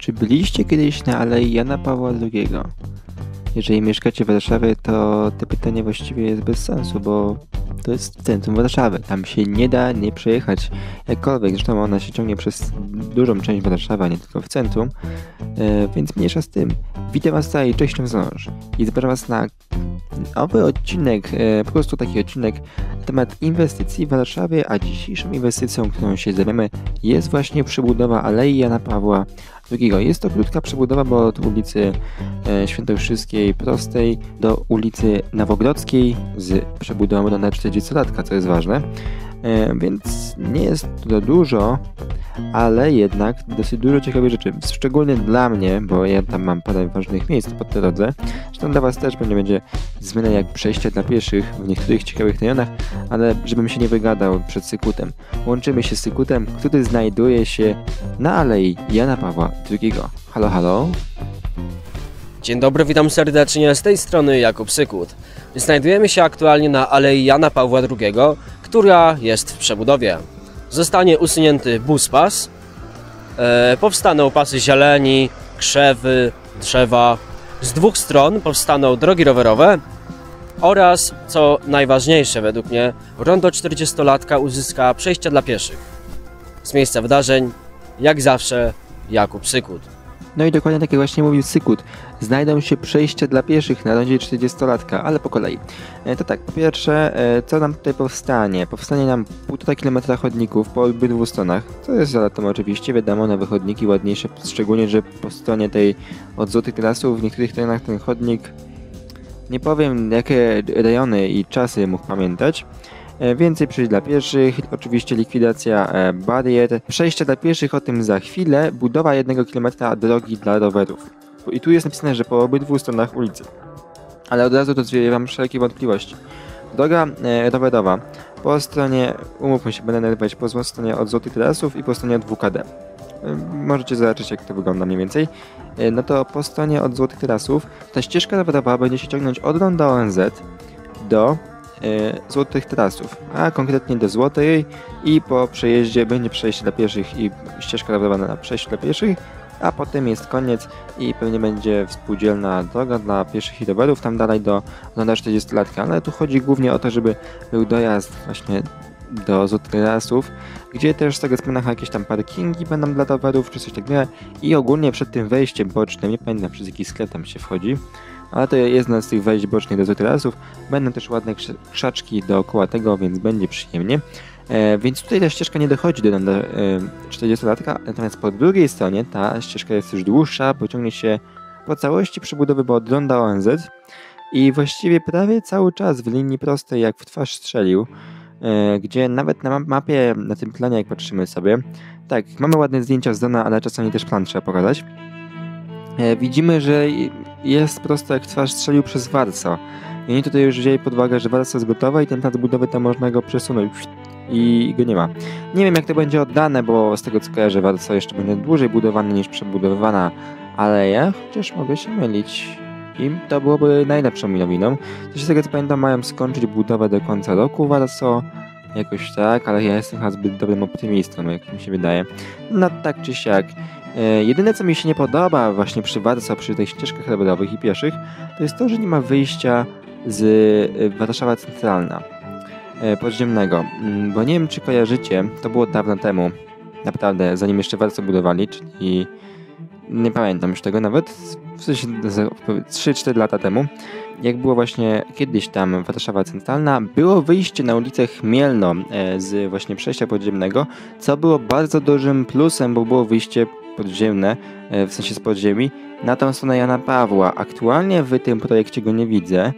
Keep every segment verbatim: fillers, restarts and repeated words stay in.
Czy byliście kiedyś na Alei Jana Pawła drugiego? Jeżeli mieszkacie w Warszawie, to to pytanie właściwie jest bez sensu, bo to jest w centrum Warszawy. Tam się nie da nie przejechać jakkolwiek. Zresztą ona się ciągnie przez dużą część Warszawy, a nie tylko w centrum. E, więc mniejsza z tym. Witam Was tutaj, cześć wzdłuż. I zapraszam Was na nowy odcinek, e, po prostu taki odcinek na temat inwestycji w Warszawie, a dzisiejszą inwestycją, którą się zajmiemy, jest właśnie przebudowa Alei Jana Pawła drugiego. Jest to krótka przebudowa, bo od ulicy e, Świętokrzyskiej Prostej do ulicy Nowogrodzkiej z przebudową na czterdziestolatka, co jest ważne. E, więc nie jest to dużo, ale jednak dosyć dużo ciekawych rzeczy, szczególnie dla mnie, bo ja tam mam parę ważnych miejsc po drodze. Zresztą dla Was też będzie, będzie zmiana jak przejście dla pieszych w niektórych ciekawych rejonach, ale żebym się nie wygadał przed Sykutem. Łączymy się z Sykutem, który znajduje się na Alei Jana Pawła drugiego. Halo, halo? Dzień dobry, witam serdecznie, z tej strony Jakub Sykut. Znajdujemy się aktualnie na Alei Jana Pawła drugiego, która jest w przebudowie. Zostanie usunięty buspas, e, powstaną pasy zieleni, krzewy, drzewa. Z dwóch stron powstaną drogi rowerowe oraz, co najważniejsze według mnie, rondo czterdziestolatka uzyska przejścia dla pieszych. Z miejsca wydarzeń, jak zawsze, Jakub Sykut. No i dokładnie tak jak właśnie mówił Sykut, znajdą się przejścia dla pieszych na rondzie czterdziestolatka, ale po kolei. E, to tak, po pierwsze, e, co nam tutaj powstanie? Powstanie nam półtora kilometra chodników po obydwu stronach, co jest zaletą oczywiście, wiadomo, nowe chodniki ładniejsze, szczególnie, że po stronie tej od Złotych Tarasów w niektórych terenach ten chodnik, nie powiem jakie rejony i czasy mógł pamiętać. Więcej przejść dla pieszych, oczywiście likwidacja e, barier, przejścia dla pieszych, o tym za chwilę, budowa jednego kilometra drogi dla rowerów. I tu jest napisane, że po obydwu stronach ulicy. Ale od razu to wam wszelkie wątpliwości. Droga e, rowerowa po stronie, umówmy się, będę narywać po stronie od Złotych Tarasów i po stronie od W K D. E, możecie zobaczyć, jak to wygląda mniej więcej. E, no to po stronie od Złotych Tarasów ta ścieżka rowerowa będzie się ciągnąć od ronda O N Z do Złotych Tarasów, a konkretnie do Złotej, i po przejeździe będzie przejście dla pieszych i ścieżka rowerowa na przejście dla pieszych, a potem jest koniec i pewnie będzie współdzielna droga dla pieszych i rowerów tam dalej do ronda czterdziestolatka, ale tu chodzi głównie o to, żeby był dojazd właśnie do Złotych Tarasów, gdzie też z tego względu jakieś tam parkingi będą dla rowerów czy coś takiego, i ogólnie przed tym wejściem bocznym, nie pamiętam przez jaki sklep tam się wchodzi, ale to jest jedna z tych wejść bocznych do Złotych Tarasów. Będą też ładne krzaczki dookoła tego, więc będzie przyjemnie. E, więc tutaj ta ścieżka nie dochodzi do ronda e, czterdziestolatka, natomiast po drugiej stronie ta ścieżka jest już dłuższa, pociągnie się po całości przebudowy, bo od ronda O N Z i właściwie prawie cały czas w linii prostej, jak w twarz strzelił, e, gdzie nawet na mapie, na tym planie, jak patrzymy sobie, tak, mamy ładne zdjęcia z drona, ale czasami też plan trzeba pokazać. E, widzimy, że jest prosto jak twarz strzelił przez Warsaw. I oni tutaj już wzięli pod uwagę, że Warsaw jest gotowa i ten plac budowy tam można go przesunąć i go nie ma. Nie wiem, jak to będzie oddane, bo z tego co kojarzę, Warsaw jeszcze będzie dłużej budowany niż przebudowywana aleja, chociaż mogę się mylić. I to byłoby najlepszą nowiną. Też z tego co pamiętam, mają skończyć budowę do końca roku Warsaw. Jakoś tak, ale ja jestem chyba zbyt dobrym optymistą, jak mi się wydaje. No tak czy siak. E, jedyne co mi się nie podoba właśnie przy Warsaw, przy tych ścieżkach rowerowych i pieszych, to jest to, że nie ma wyjścia z e, Warszawa Centralna e, podziemnego, mm, bo nie wiem czy kojarzycie, to było dawno temu, naprawdę, zanim jeszcze Warsaw budowali, czyli nie pamiętam już tego nawet, w sensie trzy cztery lata temu, jak było właśnie kiedyś tam Warszawa Centralna, było wyjście na ulicę Chmielną e, z właśnie przejścia podziemnego, co było bardzo dużym plusem, bo było wyjście podziemne, e, w sensie z podziemi, na tą stronę Jana Pawła. Aktualnie w tym projekcie go nie widzę.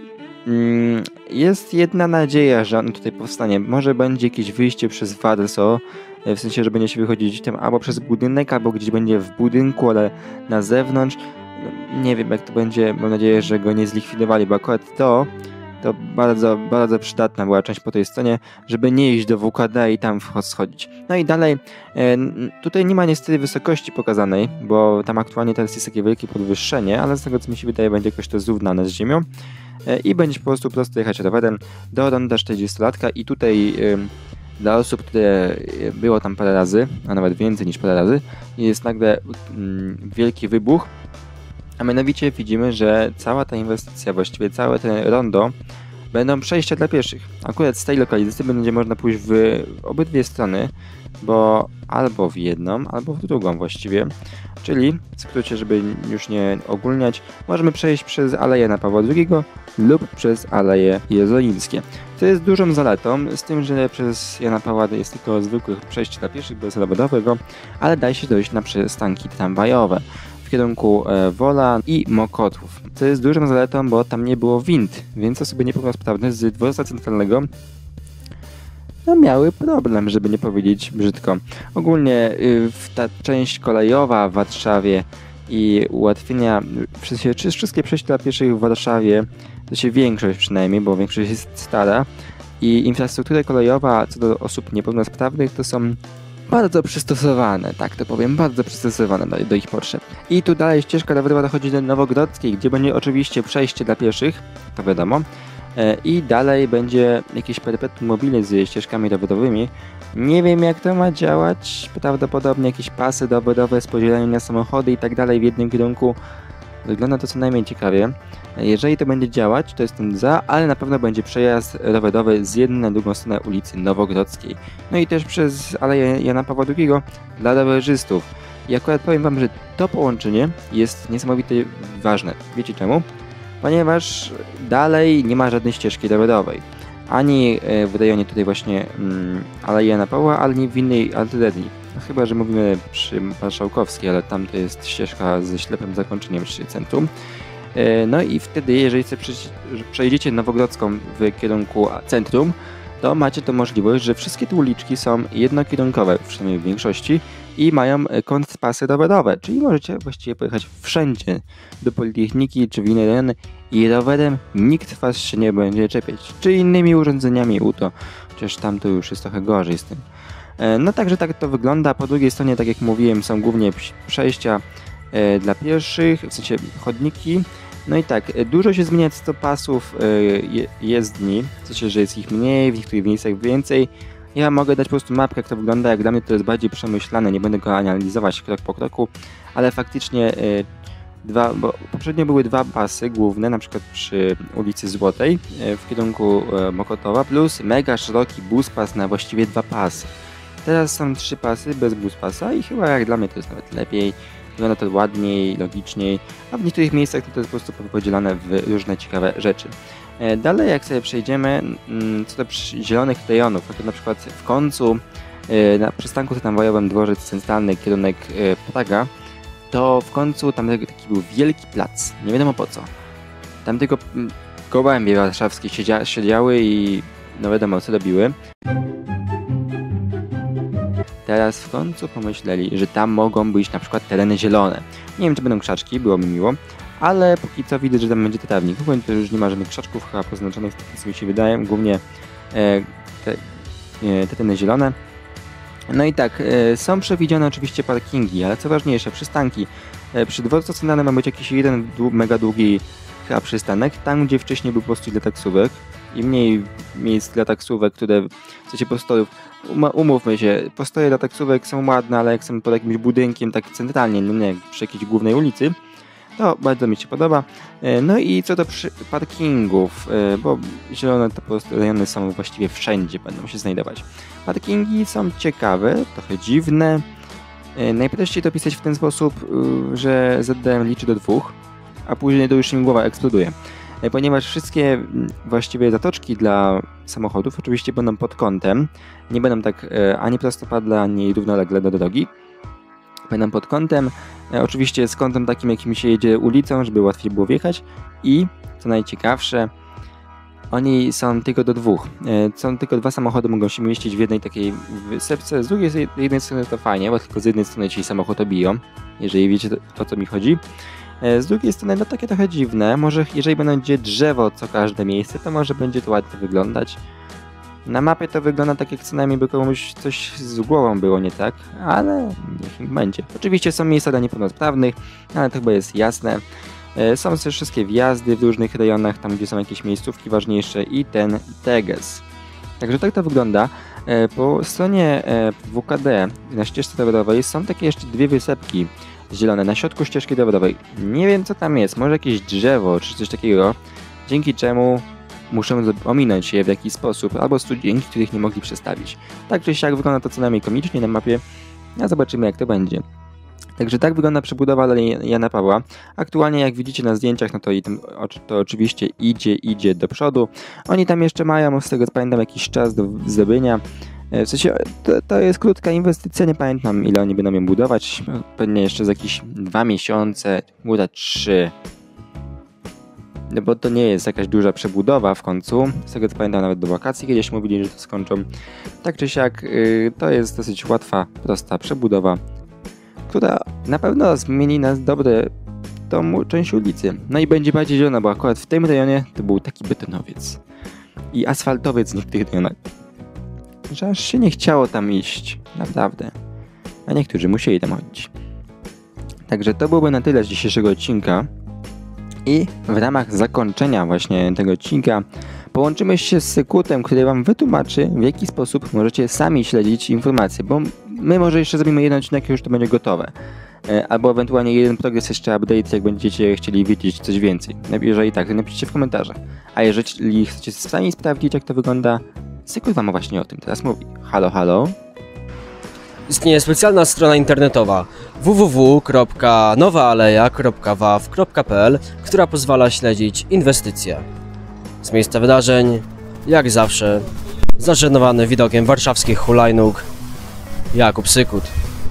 Mm, jest jedna nadzieja, że on tutaj powstanie. Może będzie jakieś wyjście przez Warsaw, e, w sensie, że będzie się wychodzić gdzieś tam albo przez budynek, albo gdzieś będzie w budynku, ale na zewnątrz. Nie wiem jak to będzie, mam nadzieję, że go nie zlikwidowali, bo akurat to to bardzo, bardzo przydatna była część po tej stronie, żeby nie iść do W K D i tam schodzić. No i dalej, e, tutaj nie ma niestety wysokości pokazanej, bo tam aktualnie teraz jest takie wielkie podwyższenie, ale z tego co mi się wydaje będzie jakoś to zrównane z ziemią e, i będzie po prostu prosto jechać rowerem do ronda czterdziestolatka i tutaj e, dla osób, które było tam parę razy, a nawet więcej niż parę razy, jest nagle mm, wielki wybuch, a mianowicie widzimy, że cała ta inwestycja, właściwie całe te rondo będą przejścia dla pieszych. Akurat z tej lokalizacji będzie można pójść w obydwie strony, bo albo w jedną, albo w drugą właściwie. Czyli, w skrócie, żeby już nie ogólniać, możemy przejść przez Aleję Jana Pawła drugiego lub przez Aleje Jerozolimskie. To jest dużą zaletą, z tym, że przez Jana Pawła jest tylko zwykłe przejście dla pieszych bez rowerowego, ale da się dojść na przystanki tramwajowe w kierunku e, Wola i Mokotów. To jest dużą zaletą, bo tam nie było wind, więc osoby niepełnosprawne z dworca centralnego no, miały problem, żeby nie powiedzieć brzydko. Ogólnie y, ta część kolejowa w Warszawie i ułatwienia, w sensie, czy wszystkie przejścia dla pieszych w Warszawie, to się większość przynajmniej, bo większość jest stara, i infrastruktura kolejowa co do osób niepełnosprawnych to są bardzo przystosowane, tak to powiem, bardzo przystosowane do, do ich potrzeb. I tu dalej ścieżka rowerowa dochodzi do Nowogrodzkiej, gdzie będzie oczywiście przejście dla pieszych, to wiadomo, i dalej będzie jakieś perpetuum mobile z ścieżkami rowerowymi. Nie wiem, jak to ma działać, prawdopodobnie jakieś pasy rowerowe z podzieleniem na samochody i tak dalej w jednym kierunku. Wygląda to co najmniej ciekawie. Jeżeli to będzie działać, to jestem za, ale na pewno będzie przejazd rowerowy z jednej na drugą stronę ulicy Nowogrodzkiej. No i też przez Aleję Jana Pawła drugiego dla rowerzystów. I akurat powiem wam, że to połączenie jest niesamowicie ważne. Wiecie czemu? Ponieważ dalej nie ma żadnej ścieżki rowerowej. Ani w rejonie tutaj właśnie mm, Alei Jana Pawła, ani w innej alternacji. No, chyba że mówimy przy Marszałkowskiej, ale tam to jest ścieżka ze ślepym zakończeniem przy centrum. No i wtedy, jeżeli sobie przejdziecie Nowogrodzką w kierunku centrum, to macie to możliwość, że wszystkie te uliczki są jednokierunkowe, przynajmniej w większości, i mają kontrpasy rowerowe, czyli możecie właściwie pojechać wszędzie do Politechniki czy w inne rejony i rowerem nikt was się nie będzie czepiać, czy innymi urządzeniami U T O, chociaż tam to już jest trochę gorzej z tym. No także tak to wygląda. Po drugiej stronie, tak jak mówiłem, są głównie przejścia e, dla pieszych, w sensie chodniki. No i tak, dużo się zmienia co do pasów e, je, jezdni, w sensie, że jest ich mniej, w niektórych miejscach więcej. Ja mogę dać po prostu mapkę, jak to wygląda, jak dla mnie to jest bardziej przemyślane, nie będę go analizować krok po kroku, ale faktycznie e, dwa, bo poprzednio były dwa pasy główne, na przykład przy ulicy Złotej e, w kierunku e, Mokotowa, plus mega szeroki buspas na właściwie dwa pasy. Teraz są trzy pasy bez buspasa i chyba jak dla mnie to jest nawet lepiej, wygląda to ładniej, logiczniej, a w niektórych miejscach to jest po prostu podzielone w różne ciekawe rzeczy. Dalej, jak sobie przejdziemy co do zielonych rejonów, to na przykład w końcu na przystanku tramwajowym Dworzec Centralny, kierunek Praga, to w końcu tam taki był wielki plac, nie wiadomo po co. Tam tylko gołębie warszawskie siedzia, siedziały i no wiadomo co robiły. Teraz w końcu pomyśleli, że tam mogą być na przykład tereny zielone. Nie wiem, czy będą krzaczki, było mi miło, ale póki co widać, że tam będzie trawnik. W ogóle to już nie ma żadnych krzaczków chyba poznaczonych, tak mi się wydaje, głównie e, te, e, te tereny zielone. No i tak, e, są przewidziane oczywiście parkingi, ale co ważniejsze, przystanki. E, przy dworcu centralnym ma być jakiś jeden dłu, mega długi chyba przystanek, tam gdzie wcześniej był postój dla taksówek i mniej miejsc dla taksówek, które w sensie postojów. Umówmy się, postoje dla taksówek są ładne, ale jak są pod jakimś budynkiem tak centralnie, no nie przy jakiejś głównej ulicy, to bardzo mi się podoba. No i co do parkingów, bo zielone to po prostu rejony są właściwie wszędzie, będą się znajdować. Parkingi są ciekawe, trochę dziwne. Najprościej to pisać w ten sposób, że Z D M liczy do dwóch, a później to już im głowa eksploduje. Ponieważ wszystkie właściwie zatoczki dla samochodów oczywiście będą pod kątem, nie będą tak e, ani prostopadle, ani równolegle do drogi. Będą pod kątem, e, oczywiście z kątem takim, jakim się jedzie ulicą, żeby łatwiej było wjechać i, co najciekawsze, oni są tylko do dwóch. E, są tylko dwa samochody, mogą się mieścić w jednej takiej wysepce. Z drugiej z jednej strony to fajnie, bo tylko z jednej strony ci samochód obiją, jeżeli wiecie o co mi chodzi. Z drugiej strony, no takie trochę dziwne, może jeżeli będzie drzewo co każde miejsce, to może będzie to ładnie wyglądać. Na mapie to wygląda tak, jak co najmniej by komuś coś z głową było nie tak, ale niech im będzie. Oczywiście są miejsca dla niepełnosprawnych, ale to chyba jest jasne. Są też wszystkie wjazdy w różnych rejonach, tam gdzie są jakieś miejscówki ważniejsze i ten Teges. Także tak to wygląda. E, po stronie e, W K D na ścieżce rowerowej są takie jeszcze dwie wysepki zielone na środku ścieżki rowerowej. Nie wiem co tam jest, może jakieś drzewo czy coś takiego, dzięki czemu muszę ominąć je w jakiś sposób, albo studienci, których nie mogli przestawić. Tak czy siak wygląda to co najmniej komicznie na mapie, a zobaczymy jak to będzie. Także tak wygląda przebudowa Alei Jana Pawła. Aktualnie jak widzicie na zdjęciach, no to, i tam, to oczywiście idzie, idzie do przodu. Oni tam jeszcze mają, z tego co pamiętam, jakiś czas do zdobycia. W sensie, to, to jest krótka inwestycja, nie pamiętam ile oni będą ją budować. Pewnie jeszcze za jakieś dwa miesiące, góra trzy. No bo to nie jest jakaś duża przebudowa w końcu. Z tego co pamiętam, nawet do wakacji kiedyś mówili, że to skończą. Tak czy siak, yy, to jest dosyć łatwa, prosta przebudowa, która na pewno zmieni na dobre tą część ulicy. No i będzie bardziej zielona, bo akurat w tym rejonie to był taki betonowiec i asfaltowiec w niektórych rejonach, że aż się nie chciało tam iść, naprawdę. A niektórzy musieli tam chodzić. Także to byłoby na tyle z dzisiejszego odcinka. I w ramach zakończenia właśnie tego odcinka połączymy się z Sekutem, który wam wytłumaczy, w jaki sposób możecie sami śledzić informacje, bo my może jeszcze zrobimy jeden odcinek i już to będzie gotowe. Albo ewentualnie jeden progres jeszcze update, jak będziecie chcieli wiedzieć coś więcej. Jeżeli tak, to napiszcie w komentarzach. A jeżeli chcecie sami sprawdzić, jak to wygląda, Sekut wam właśnie o tym teraz mówi. Halo, halo. Istnieje specjalna strona internetowa w w w kropka nowa aleja kropka w a w kropka p l, która pozwala śledzić inwestycje. Z miejsca wydarzeń, jak zawsze, zażenowany widokiem warszawskich hulajnóg, Jakub Sykut.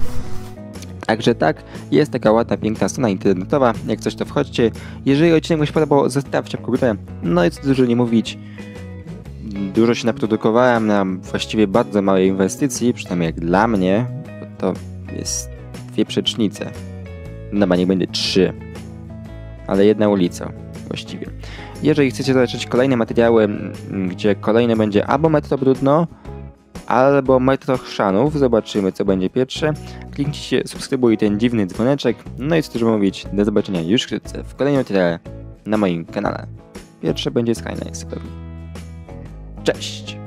Także tak, jest taka ładna, piękna strona internetowa, jak coś to wchodźcie. Jeżeli odcinek wam się podobał, zostawcie górę. No i co dużo nie mówić, dużo się naprodukowałem na właściwie bardzo małej inwestycji, przynajmniej jak dla mnie, bo to jest dwie przecznice. No chyba niech będzie trzy, ale jedna ulica właściwie. Jeżeli chcecie zobaczyć kolejne materiały, gdzie kolejne będzie albo Metro Brudno, albo Metro Chrzanów, zobaczymy co będzie pierwsze. Kliknijcie, subskrybuj ten dziwny dzwoneczek, no i co dużo mówić, do zobaczenia już wkrótce w kolejnym materiale na moim kanale. Pierwsze będzie Skyline, pewnie. Cześć!